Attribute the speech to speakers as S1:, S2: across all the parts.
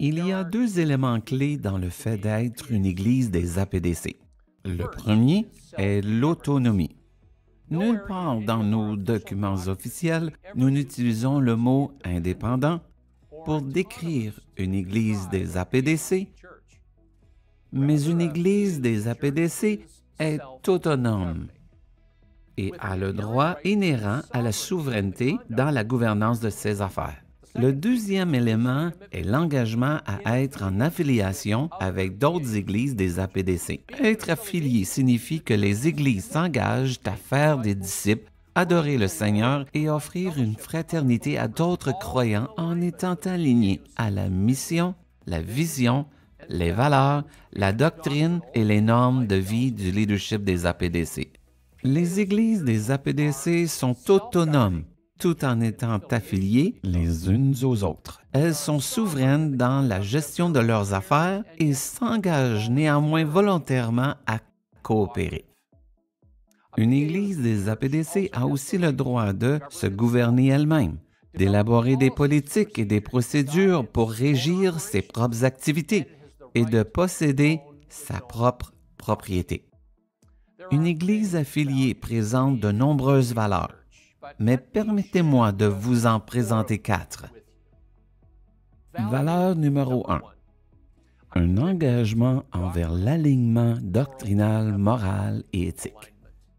S1: Il y a deux éléments clés dans le fait d'être une église des APDC. Le premier est l'autonomie. Nulle part dans nos documents officiels, nous n'utilisons le mot « indépendant » pour décrire une église des APDC, mais une église des APDC est autonome et a le droit inhérent à la souveraineté dans la gouvernance de ses affaires. Le deuxième élément est l'engagement à être en affiliation avec d'autres églises des APDC. Être affilié signifie que les églises s'engagent à faire des disciples, adorer le Seigneur et offrir une fraternité à d'autres croyants en étant alignés à la mission, la vision, les valeurs, la doctrine et les normes de vie du leadership des APDC. Les églises des APDC sont autonomes, tout en étant affiliées les unes aux autres. Elles sont souveraines dans la gestion de leurs affaires et s'engagent néanmoins volontairement à coopérer. Une église des APDC a aussi le droit de se gouverner elle-même, d'élaborer des politiques et des procédures pour régir ses propres activités et de posséder sa propre propriété. Une église affiliée présente de nombreuses valeurs, mais permettez-moi de vous en présenter 4. Valeur numéro 1. Un engagement envers l'alignement doctrinal, moral et éthique.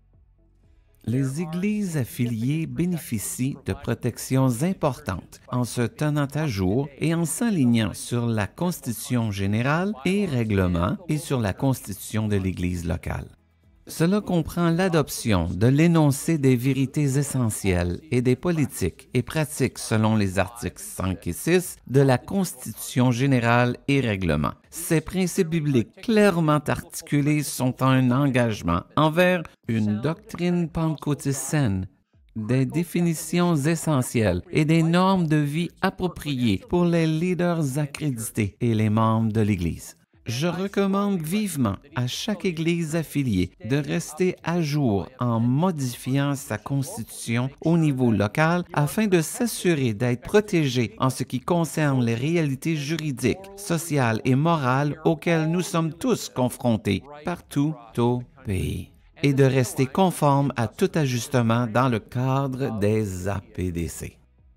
S1: Les églises affiliées bénéficient de protections importantes en se tenant à jour et en s'alignant sur la Constitution générale et règlements et sur la Constitution de l'Église locale. Cela comprend l'adoption de l'énoncé des vérités essentielles et des politiques et pratiques selon les articles 5 et 6 de la Constitution générale et règlements. Ces principes bibliques clairement articulés sont un engagement envers une doctrine pentecôtiste saine, des définitions essentielles et des normes de vie appropriées pour les leaders accrédités et les membres de l'Église. Je recommande vivement à chaque Église affiliée de rester à jour en modifiant sa constitution au niveau local afin de s'assurer d'être protégée en ce qui concerne les réalités juridiques, sociales et morales auxquelles nous sommes tous confrontés partout au pays et de rester conforme à tout ajustement dans le cadre des APDC.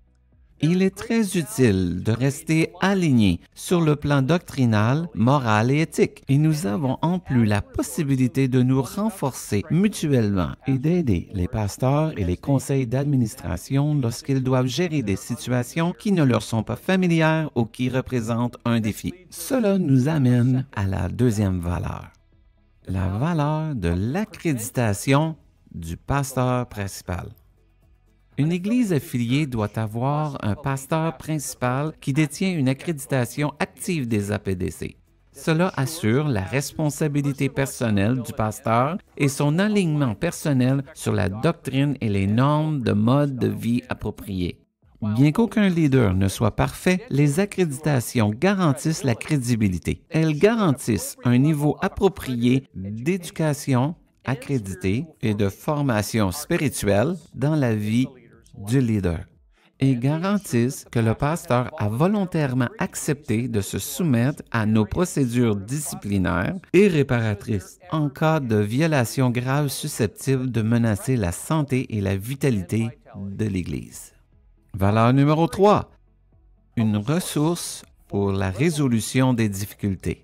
S1: Il est très utile de rester aligné sur le plan doctrinal, moral et éthique, et nous avons en plus la possibilité de nous renforcer mutuellement et d'aider les pasteurs et les conseils d'administration lorsqu'ils doivent gérer des situations qui ne leur sont pas familières ou qui représentent un défi. Cela nous amène à la deuxième valeur, la valeur de l'accréditation du pasteur principal. Une église affiliée doit avoir un pasteur principal qui détient une accréditation active des APDC. Cela assure la responsabilité personnelle du pasteur et son alignement personnel sur la doctrine et les normes de mode de vie appropriés. Bien qu'aucun leader ne soit parfait, les accréditations garantissent la crédibilité. Elles garantissent un niveau approprié d'éducation accréditée et de formation spirituelle dans la vie du leader et garantissent que le pasteur a volontairement accepté de se soumettre à nos procédures disciplinaires et réparatrices en cas de violation grave susceptible de menacer la santé et la vitalité de l'Église. Valeur numéro 3. Une ressource pour la résolution des difficultés.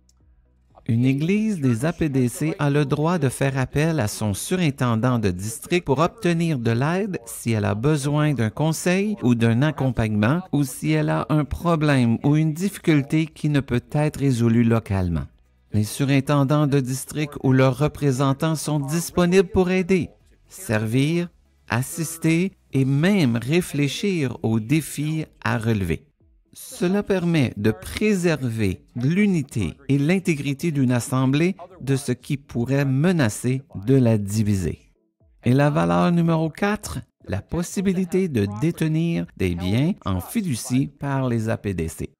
S1: Une église des APDC a le droit de faire appel à son surintendant de district pour obtenir de l'aide si elle a besoin d'un conseil ou d'un accompagnement ou si elle a un problème ou une difficulté qui ne peut être résolue localement. Les surintendants de district ou leurs représentants sont disponibles pour aider, servir, assister et même réfléchir aux défis à relever. Cela permet de préserver l'unité et l'intégrité d'une assemblée de ce qui pourrait menacer de la diviser. Et la valeur numéro 4, la possibilité de détenir des biens en fiducie par les APDC.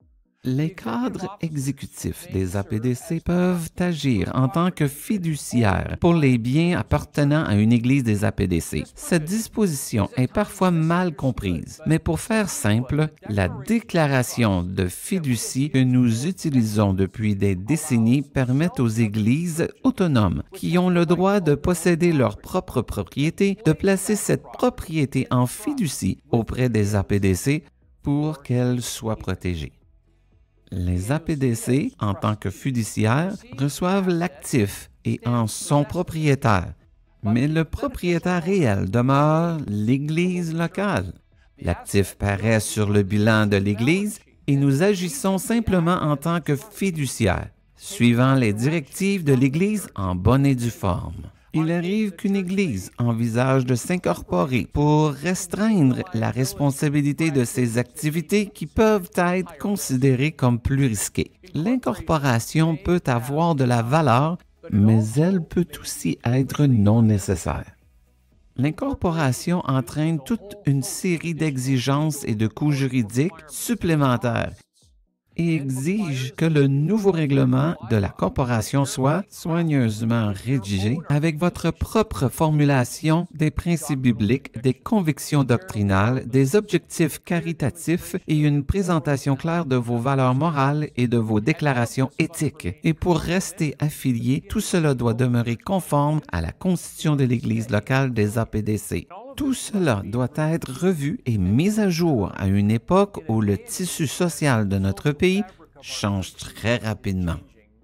S1: Les cadres exécutifs des APDC peuvent agir en tant que fiduciaires pour les biens appartenant à une Église des APDC. Cette disposition est parfois mal comprise, mais pour faire simple, la déclaration de fiducie que nous utilisons depuis des décennies permet aux Églises autonomes, qui ont le droit de posséder leur propre propriété, de placer cette propriété en fiducie auprès des APDC pour qu'elle soit protégée. Les APDC, en tant que fiduciaires, reçoivent l'actif et en sont propriétaires. Mais le propriétaire réel demeure l'Église locale. L'actif paraît sur le bilan de l'Église et nous agissons simplement en tant que fiduciaires, suivant les directives de l'Église en bonne et due forme. Il arrive qu'une Église envisage de s'incorporer pour restreindre la responsabilité de ses activités qui peuvent être considérées comme plus risquées. L'incorporation peut avoir de la valeur, mais elle peut aussi être non nécessaire. L'incorporation entraîne toute une série d'exigences et de coûts juridiques supplémentaires et exige que le nouveau règlement de la corporation soit soigneusement rédigé avec votre propre formulation des principes bibliques, des convictions doctrinales, des objectifs caritatifs et une présentation claire de vos valeurs morales et de vos déclarations éthiques. Et pour rester affilié, tout cela doit demeurer conforme à la constitution de l'Église locale des APDC. Tout cela doit être revu et mis à jour à une époque où le tissu social de notre pays change très rapidement.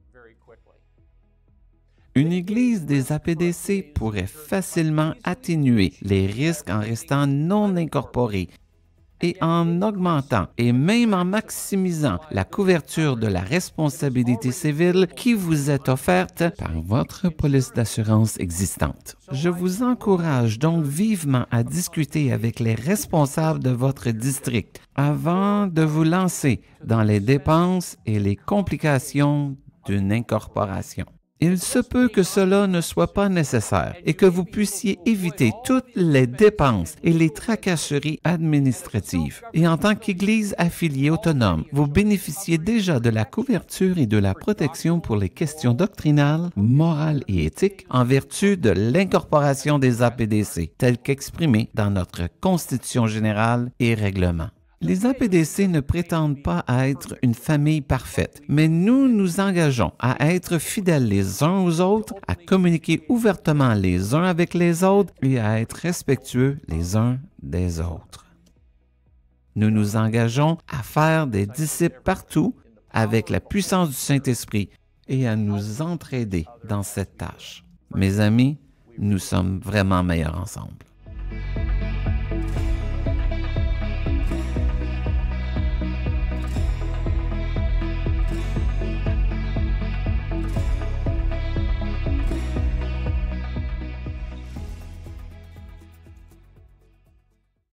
S1: Une Église des APDC pourrait facilement atténuer les risques en restant non incorporée et en augmentant et même en maximisant la couverture de la responsabilité civile qui vous est offerte par votre police d'assurance existante. Je vous encourage donc vivement à discuter avec les responsables de votre district avant de vous lancer dans les dépenses et les complications d'une incorporation. Il se peut que cela ne soit pas nécessaire et que vous puissiez éviter toutes les dépenses et les tracasseries administratives. Et en tant qu'Église affiliée autonome, vous bénéficiez déjà de la couverture et de la protection pour les questions doctrinales, morales et éthiques en vertu de l'incorporation des APDC, telle qu'exprimée dans notre Constitution générale et règlement. Les APDC ne prétendent pas être une famille parfaite, mais nous nous engageons à être fidèles les uns aux autres, à communiquer ouvertement les uns avec les autres et à être respectueux les uns des autres. Nous nous engageons à faire des disciples partout avec la puissance du Saint-Esprit et à nous entraider dans cette tâche. Mes amis, nous sommes vraiment meilleurs ensemble.